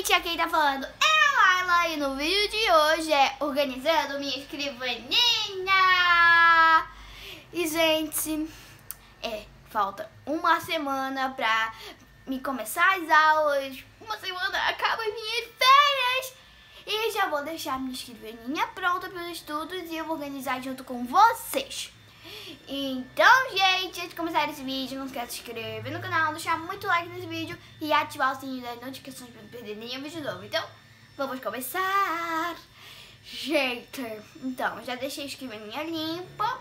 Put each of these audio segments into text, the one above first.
gente, aqui tá falando é a Laila e no vídeo de hoje é organizando minha escrivaninha. E gente, falta uma semana pra me começar as aulas. Uma semana acaba as minhas férias. E já vou deixar minha escrivaninha pronta para os estudos e eu vou organizar junto com vocês. Então, gente, antes de começar esse vídeo, não esquece de se inscrever no canal, deixar muito like nesse vídeo e ativar o sininho das notificações para não perder nenhum vídeo novo. Então, vamos começar. Gente, então, já deixei a escrivaninha limpa.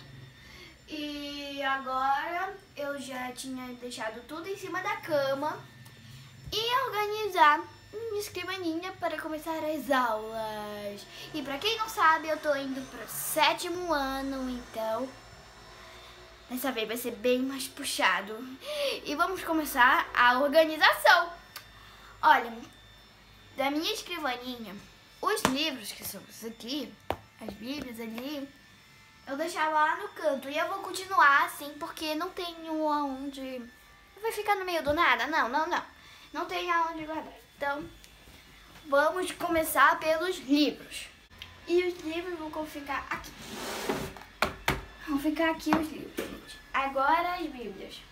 E agora eu já tinha deixado tudo em cima da cama e organizar minha escrivaninha para começar as aulas. E pra quem não sabe, eu tô indo pro 7º ano, então dessa vez vai ser bem mais puxado. E vamos começar a organização. Olha, da minha escrivaninha, os livros que são esses aqui, as bíblias ali, eu deixava lá no canto. E eu vou continuar assim, porque não tenho aonde... Vai ficar no meio do nada? Não tenho aonde guardar. Então, vamos começar pelos livros. E os livros vão ficar aqui. Vão ficar aqui os livros, gente. Agora as bíblias.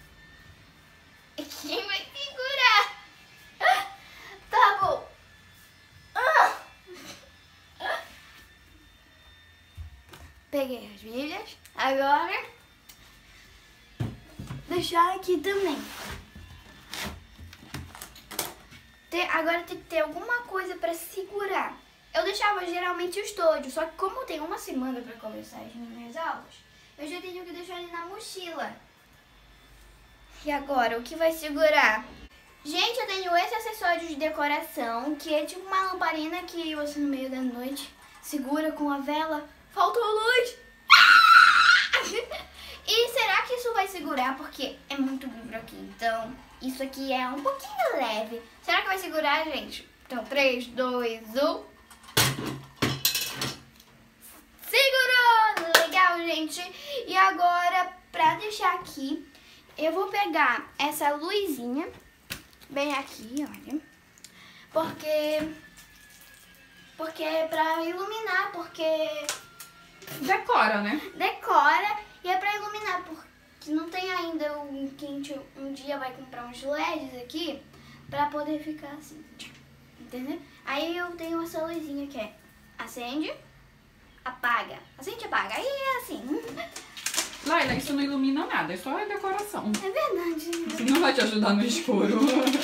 Quem vai segurar? Tá bom. Peguei as bíblias. Agora, deixar aqui também. Agora tem que ter alguma coisa pra segurar. Eu deixava geralmente os tojos, só que como tem uma semana pra começar as minhas aulas, eu já tenho que deixar ele na mochila. E agora, o que vai segurar? Gente, eu tenho esse acessório de decoração, que é tipo uma lamparina que você no meio da noite segura com a vela. Faltou luz! E será que isso vai segurar? Porque é muito livro aqui, então isso aqui é um pouquinho leve. Será que vai segurar, gente? Então, 3, 2, 1... Segurou! Legal, gente! E agora, pra deixar aqui, eu vou pegar essa luzinha, bem aqui, olha. Porque é pra iluminar, porque... Decora, né? Decora e é pra iluminar, porque não tem ainda um dia vai comprar uns LEDs aqui pra poder ficar assim, entendeu? Aí eu tenho essa luzinha que é acende, apaga, acende, apaga, aí é assim. Laila, isso não ilumina nada, é só a decoração. É verdade. Isso não vai te ajudar no escuro.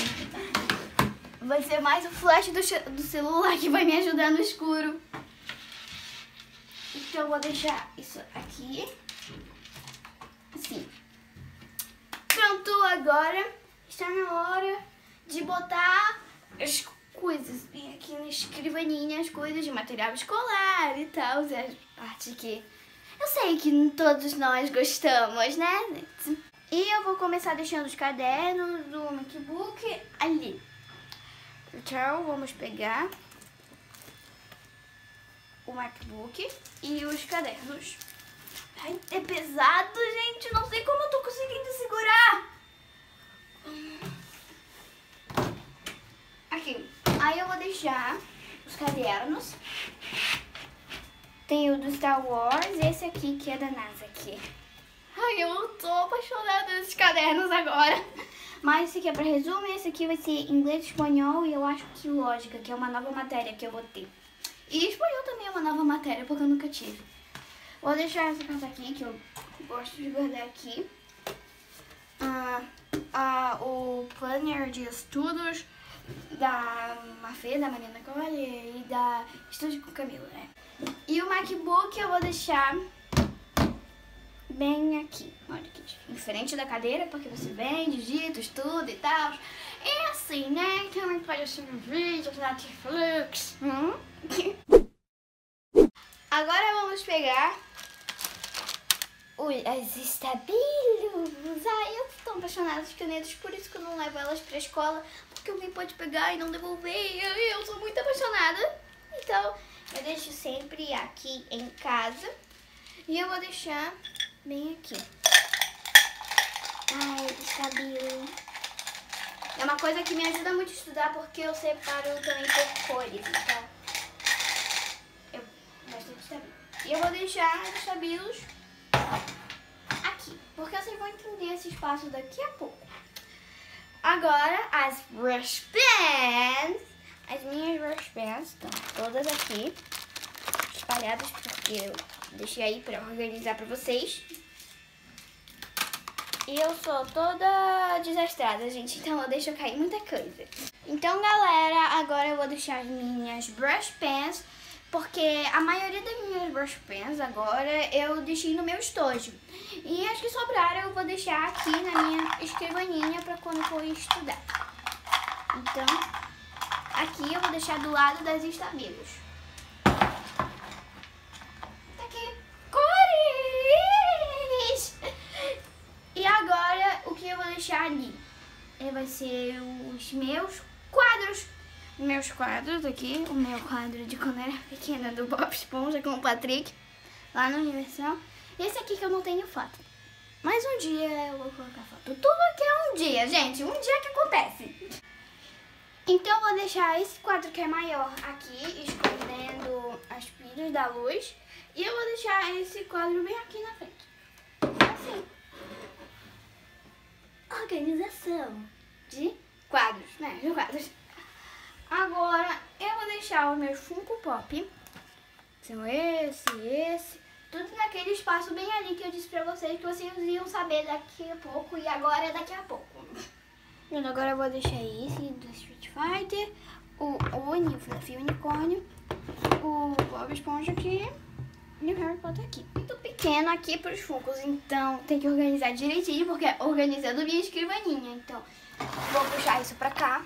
Vai ser mais o flash do celular que vai me ajudar no escuro. Então eu vou deixar isso aqui, assim. Pronto, agora está na hora de botar as coisas aqui na escrivaninha, as coisas de material escolar e tal, a parte que eu sei que todos nós gostamos, né? E eu vou começar deixando os cadernos do MacBook ali. Então vamos pegar o MacBook e os cadernos. Ai, é pesado, gente. Não sei como eu tô conseguindo segurar. Aqui. Aí eu vou deixar os cadernos. Tem o do Star Wars. Esse aqui que é da NASA aqui. Ai, eu tô apaixonada nesses cadernos agora. Mas esse aqui é pra resumo e esse aqui vai ser inglês, espanhol e eu acho que lógica, que é uma nova matéria que eu vou ter. E espanhol também é uma nova matéria, porque eu nunca tive. Vou deixar essa carta aqui, que eu gosto de guardar aqui. O planner de estudos da Mafê, da Mariana Collier e da Estúdio com Camila, né? E o MacBook eu vou deixar bem aqui. Olha aqui, em frente da cadeira, porque você vem, digita, estuda e tal. E assim, né? Também pode assistir um vídeo da Netflix. Agora vamos pegar as estabilos. Ai, eu tô tão apaixonada de canetas, por isso que eu não levo elas pra escola, porque alguém pode pegar e não devolver. Eu sou muito apaixonada. Então, eu deixo sempre aqui em casa. E eu vou deixar bem aqui. Ai, estabilo. É uma coisa que me ajuda muito a estudar porque eu separo também por cores, então eu bastante estabilo. E eu vou deixar os estabilos aqui, porque vocês vão entender esse espaço daqui a pouco. Agora, as brush pens. As minhas brush pens estão todas aqui, espalhadas, porque eu deixei aí pra organizar pra vocês. E eu sou toda desastrada, gente, então eu deixo cair muita coisa. Então, galera, agora eu vou deixar as minhas brush pens, porque a maioria das minhas brush pens agora eu deixei no meu estojo. E as que sobraram eu vou deixar aqui na minha escrivaninha pra quando for estudar. Então, aqui eu vou deixar do lado das estabilos. Tá aqui. Cores! E agora, o que eu vou deixar ali? Vai ser os meus quadros. Meus quadros aqui, o meu quadro de quando era pequena do Bob Esponja com o Patrick, lá na Universal. Esse aqui que eu não tenho foto. Mas um dia eu vou colocar foto. Tudo que é um dia, gente. Um dia que acontece. Então eu vou deixar esse quadro que é maior aqui, escondendo as pilhas da luz. E eu vou deixar esse quadro bem aqui na frente. Assim. Organização de quadros, né? De quadros. Agora eu vou deixar os meus Funko Pop. São esse. Tudo naquele espaço bem ali que eu disse pra vocês que vocês iam saber daqui a pouco. E agora é daqui a pouco. Agora eu vou deixar esse do Street Fighter, o Fluffy Unicórnio, o Bob Esponja aqui e o Harry Potter aqui. Muito pequeno aqui pros Funkos, então tem que organizar direitinho, porque é organizando minha escrivaninha. Então vou puxar isso pra cá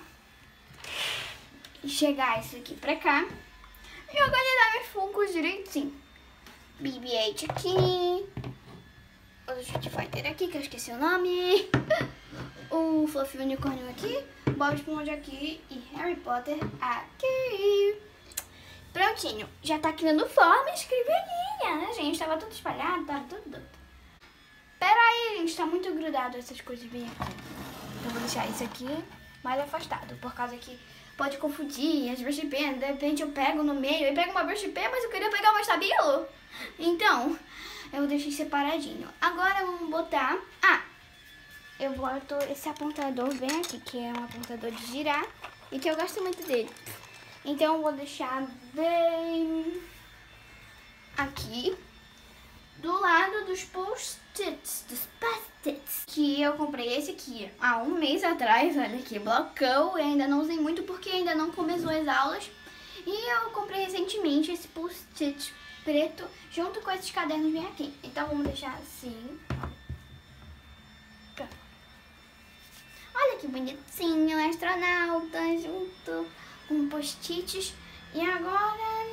e chegar isso aqui pra cá e organizar meus Funkos direitinho. BB-8 aqui, o do Street Fighter aqui, que eu esqueci o nome. O Fluffy Unicórnio aqui, Bob Esponja aqui e Harry Potter aqui. Prontinho, já tá criando forma e escrivaninha, né, gente? Tava tudo espalhado, tava tudo doido. Pera aí, gente, tá muito grudado essas coisas bem aqui. Então vou deixar isso aqui mais afastado, por causa que pode confundir as brush pens. De repente eu pego no meio e pego uma brush pen, mas eu queria pegar uma estabilo. Então, eu deixei separadinho. Agora vamos botar... eu boto esse apontador bem aqui, que é um apontador de girar e que eu gosto muito dele. Então eu vou deixar bem aqui, do lado dos post-its, que eu comprei esse aqui há um mês atrás. Olha aqui, blocão, eu ainda não usei muito porque ainda não começou as aulas. E eu comprei recentemente esse post-it preto junto com esses cadernos bem aqui. Então vamos deixar assim. Olha que bonitinho, astronauta junto com post-its. E agora...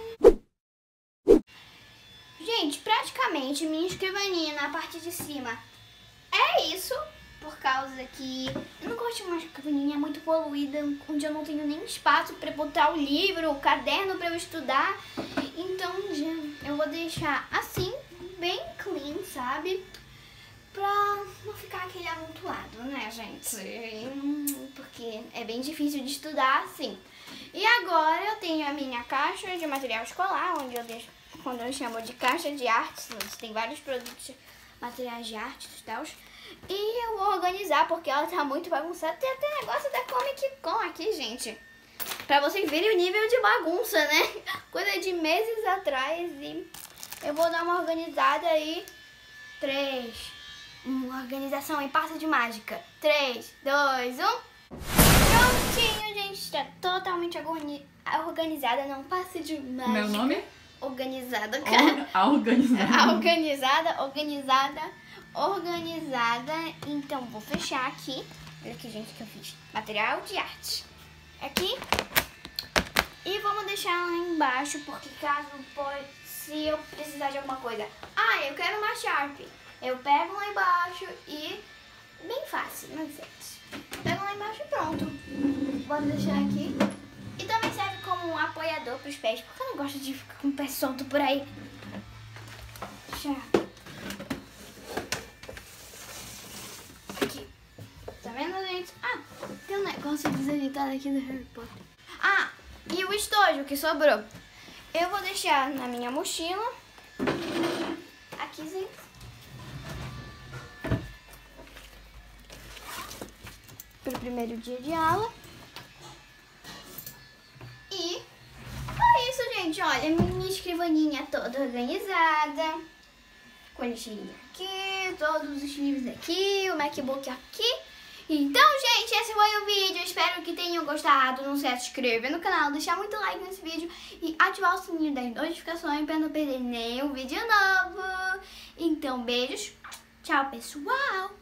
Gente, praticamente minha escrivaninha na parte de cima é isso. Por causa que eu não gosto de uma escrivaninha muito poluída, onde eu não tenho nem espaço para botar o livro, o caderno para eu estudar. Então eu vou deixar assim, bem clean, sabe? Pra não ficar aquele amontoado, né, gente? Porque é bem difícil de estudar assim. E agora eu tenho a minha caixa de material escolar, onde eu deixo, quando eu chamo de caixa de artes, onde tem vários produtos, materiais de artes e tal. E eu vou organizar, porque ela tá muito bagunçada. Tem até negócio da Comic Con aqui, gente. Pra vocês verem o nível de bagunça, né? Coisa de meses atrás. E eu vou dar uma organizada aí. 3... Uma organização em passo de mágica. 3, 2, 1. Prontinho, gente. Está totalmente organizada. Não passe de mágica. Meu nome? Organizada, cara. Organizada. Então, vou fechar aqui. Olha aqui, gente, que eu fiz. Material de arte. Aqui. E vamos deixar lá embaixo, porque se eu precisar de alguma coisa. Eu quero uma Sharp. Eu pego lá embaixo e... Bem fácil, não sei. Pego lá embaixo e pronto. Vou deixar aqui. E também serve como um apoiador para os pés, porque eu não gosto de ficar com o pé solto por aí. Aqui. Tá vendo, gente? Tem um negócio. negócio desajeitada aqui do Harry Potter. Ah, e o estojo que sobrou. Eu vou deixar na minha mochila. Aqui, gente. Pro primeiro dia de aula. E é isso, gente. Olha, minha escrivaninha toda organizada. Com a lixeirinha aqui, todos os livros aqui, o MacBook aqui. Então, gente, esse foi o vídeo. Espero que tenham gostado. Não se esqueça de se inscrever no canal, deixar muito like nesse vídeo e ativar o sininho das notificações para não perder nenhum vídeo novo. Então, beijos. Tchau, pessoal.